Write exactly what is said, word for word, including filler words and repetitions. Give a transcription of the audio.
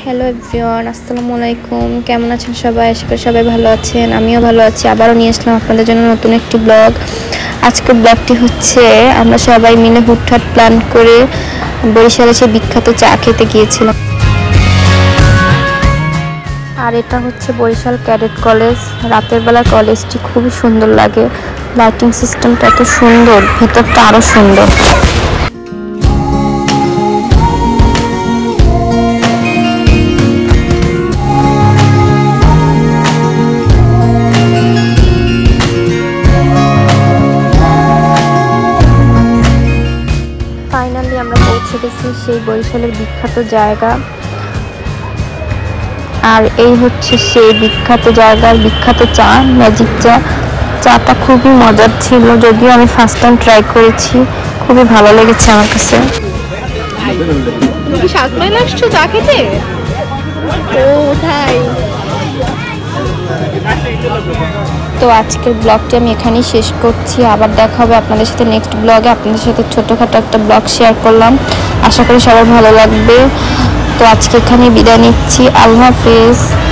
Hello everyone, আসসালামু আলাইকুম। কেমন আছেন সবাই? আশা করি সবাই ভালো আছেন। আমিও ভালো আছি। আবারও নিয়ে আসলাম আপনাদের জন্য নতুন একটি ব্লগ। আজকের ব্লগটি হচ্ছে আমরা সবাই মিলে হুটহাট প্ল্যান করে বরিশালে সে বিখ্যাত চা খেতে গিয়েছিলাম। আর এটা হচ্ছে বরিশাল ক্যাডেট কলেজ। রাতের বেলা কলেজটি খুবই সুন্দর লাগে, লাইটিং সিস্টেমটা এত সুন্দর, ভিতরটা আরও সুন্দর। ফাইনালি আমরা পৌঁছে গেছি সেই বরিশালের বিখ্যাত জায়গা। আর এই হচ্ছে সেই বিখ্যাত জায়গার বিখ্যাত চা, ম্যাজিক চা। চাটা খুবই মজার ছিল, যদিও আমি ফার্স্ট টাইম ট্রাই করেছি, খুবই ভালো লেগেছে আমার কাছে। চা খেতে তো আজকের ব্লগটি আমি এখানেই শেষ করছি। আবার দেখা হবে আপনাদের সাথে নেক্সট ব্লগে। আপনাদের সাথে ছোটোখাটো একটা ব্লগ শেয়ার করলাম, আশা করি সবার ভালো লাগবে। তো আজকে এখানেই বিদায় নিচ্ছি। আল্লাহ হাফেজ।